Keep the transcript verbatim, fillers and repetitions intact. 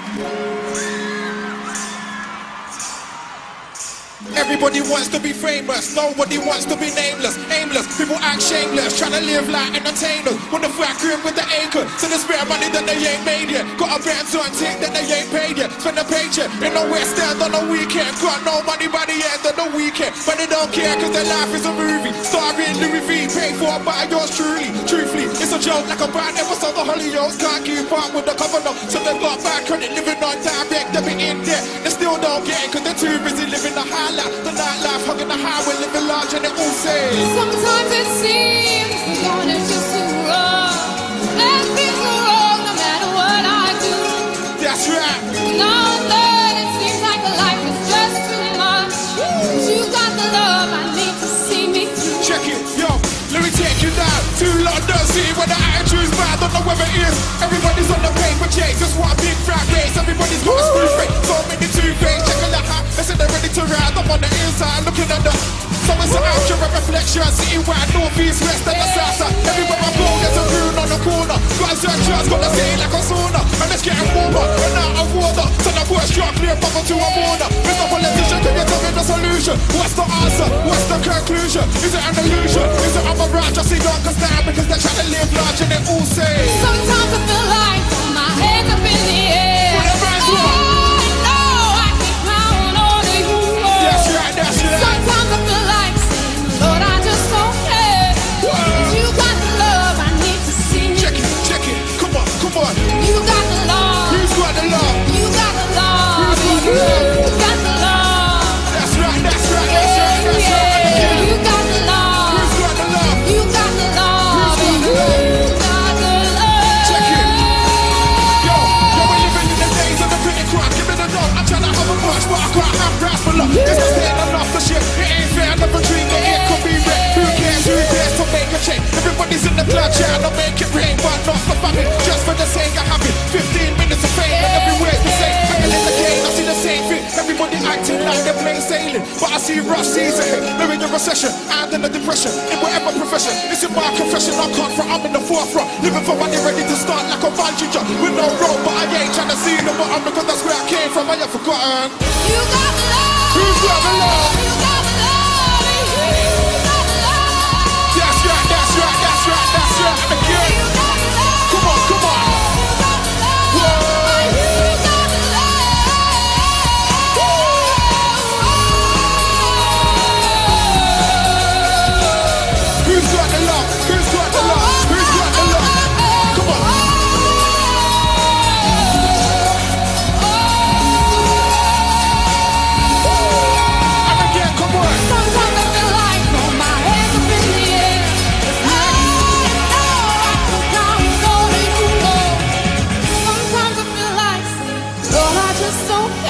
Everybody wants to be famous, nobody wants to be nameless, aimless. People act shameless, trying to live like entertainers. Want to flat crib with the acre, so they spare money that they ain't made yet. Got a bet on tick that they ain't paid yet. Spend a paycheck in the West End on the weekend. Got no money by the end of the weekend, but they don't care cause their life is a movie. Starring Louis V, paid for by yours truly. Truthfully, it's a joke like a bad episode of Hollyoaks. Can't keep up with the cover up, so they got bad credit, living on direct debit in debt. They still don't get it cause they're too busy living the high life. The nightlife, hugging the highway, living large and it all says sometimes it seems the God is just too wrong. And things are wrong no matter what I do. That's right. Now and then it seems like the life is just too much. But you got the love I need to see me through. Check it, yo, let me take you down to London City where the attitude's bad, don't know where it is. Everybody's on the paper chase, just want a big fat race. Everybody's got a screw face, so many two-face. Checking the hat, they say they're ready to ride. I'm on the inside looking at the so it's an accurate reflection, city-wide, north, east, west, and the south side. Everywhere I go, there's a rune on the corner. Got a searchers, got the stay like a sauna. And it's getting warmer, and out of water. So I put a strong clear bubble to a border. Mister Politician, can you tell me the solution? What's the answer? What's the conclusion? Is it an illusion? Is it a mirage? I see youngers now because they're trying to live large and they all say sometimes I feel like my head up in the air. Whatever it's oh, I know I can count on you. That's right, that's right. Sometimes I feel like saying, Lord, I just don't care. You got the love I need to see. Check it, check it. Come on, come on. You got the love. Who's got the love? You got the love. Who's got the love? You got the love. That's right, that's right, that's right, that's yeah, right. Yeah. You got the love. Who's got the love? You got the love. Who's got the love? You got the love. Check it. Yo, yo, we're living in the days of the pretty crowd. Give me the note. I'm trying to have a rush, but I can't have grass for love. This is staying enough for shit. It ain't fair, never dream that it could be red. Who cares, who cares to make a change? Everybody's in the club, trying to make it rain, but not for famine. Just for the sake of having fifteen minutes of fame, and everywhere's the same. Hanging in the game, I see the same thing. Everybody acting like they're plain sailing, but I see rough seas ahead. They're in the recession, and in the depression. In whatever profession, it's in my confession. I can't front, I'm in the forefront. Living for money, ready to start like a bungee jump. With no rope, but I ain't trying to see the bottom because that's where I came from. I ain't forgotten. You got the love. Who's got the love? You got the love. You got the love. That's right, that's right, that's right, that's right. And again, You got the love. come on, come on. You got the love. Whoa. You got the love. Who's got the love? Who's got the love? Who's got the love? Come on. And again, come on. Sometimes I feel like throw my hands up in the air. I know I can count on you. Sometimes I feel like saying, Lord, I just don't care.